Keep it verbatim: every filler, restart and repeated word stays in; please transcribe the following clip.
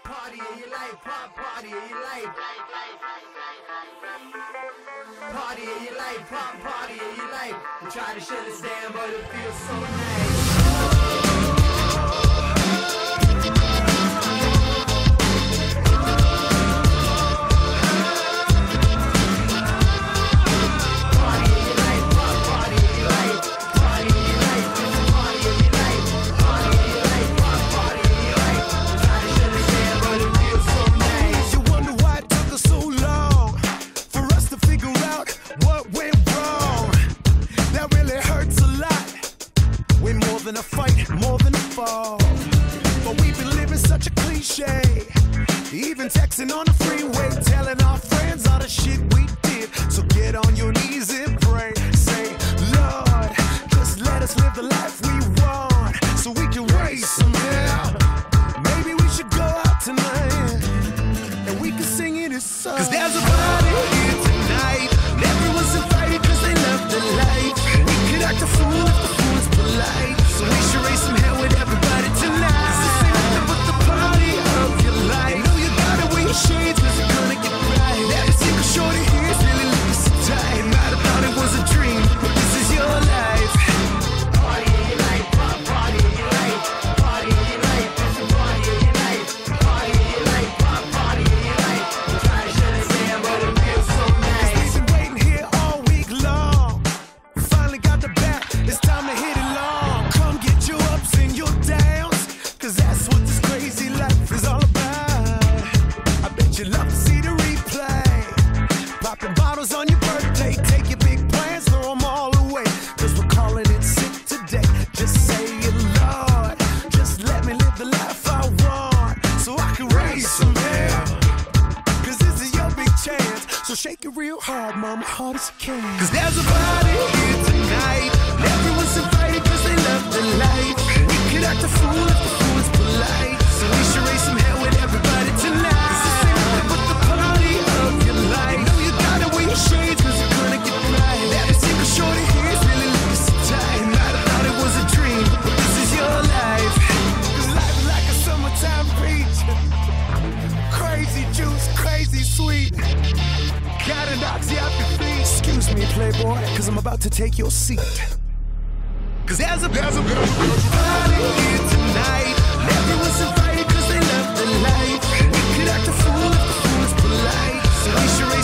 Party of your life, pop party of your life. Party of your life, pop party of your life. We try to shut us down, but it feels so nice. A fight, more than a fall. But we've been living such a cliche. Even texting on the freeway, telling our friends all the shit we did. So get on your knees and pray. Say, Lord, just let us live the life we want, so we can raise some hell. Maybe we should go out tonight and we can sing in this song. Cause there's a party here tonight. Everyone's invited cause they love the life. We could act a fool if the fool is polite. So we should raise some hell with everybody tonight. This ain't nothing but the party of your life. You know you gotta wear your shades cause you're gonna get bright. Every single shorty here is really looking so tight. Might have thought it was a dream, but this is your life. Party of your life, pop party of your life. Party of your life, it's a party of your life. Party of your life, pop party of your life. We try to shut us down, but it feels so nice. We've been waiting here all week long. We finally got the bat, it's time to hit it long. Get your ups and your downs, cause that's what this crazy life is all about. I bet you love to see the replay. Popping bottles on your birthday, take your big plans, throw them all away. Cause we're calling it sick today. Just say it, Lord, just let me live the life I want, so I can raise some hell. Cause this is your big chance, so shake it real hard, mama, hard as you can. Cause there's a party here tonight. Everyone's invited cause they love the life. We could act a fool if the fool is polite. So we should raise some hell with everybody tonight. This ain't nothing but the party of your life. You know you gotta wear your shades cause you're gonna get bright. Every single shorty here is really looking so tight. Might have thought it was a dream, but this is your life. Cause life is like a summertime breeze. Crazy juice, crazy sweet. Got an oxy off your feet. Excuse me, playboy, cause I'm about to take your seat. Cause there's a, there's a, there's a party here tonight. Everyone's invited cause they love the life. We could act a fool if the fool is polite. So we should